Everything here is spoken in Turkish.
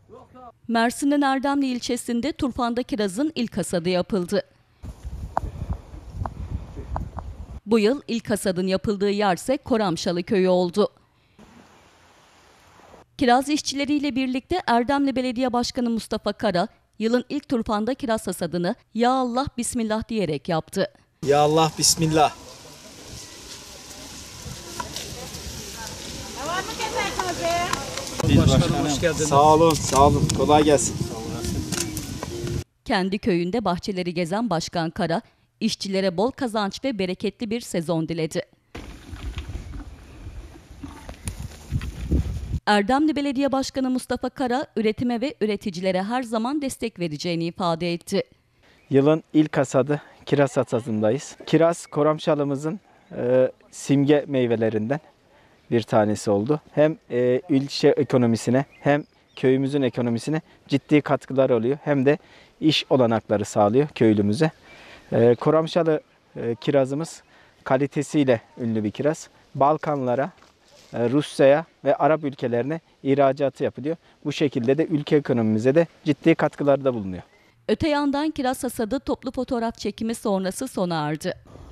Mersin'in Erdemli ilçesinde turfanda kirazın ilk hasadı yapıldı. Bu yıl ilk hasadın yapıldığı yerse Koramşalı köyü oldu. Kiraz işçileriyle birlikte Erdemli Belediye Başkanı Mustafa Kara, yılın ilk turfanda kiraz hasadını "Ya Allah Bismillah" diyerek yaptı. Ya Allah Bismillah. Başkanım hoş geldiniz. Sağ olun, sağ olun. Kolay gelsin. Kendi köyünde bahçeleri gezen Başkan Kara, işçilere bol kazanç ve bereketli bir sezon diledi. Erdemli Belediye Başkanı Mustafa Kara, üretime ve üreticilere her zaman destek vereceğini ifade etti. Yılın ilk hasadı kiraz hasadındayız. Kiraz Koramşalımızın simge meyvelerinden bir tanesi oldu. Hem ilçe ekonomisine hem köyümüzün ekonomisine ciddi katkılar oluyor. Hem de iş olanakları sağlıyor köylümüze. Koramşalı kirazımız kalitesiyle ünlü bir kiraz. Balkanlara, Rusya'ya ve Arap ülkelerine ihracatı yapılıyor. Bu şekilde de ülke ekonomimize de ciddi katkılarda bulunuyor. Öte yandan kiraz hasadı toplu fotoğraf çekimi sonrası sona erdi.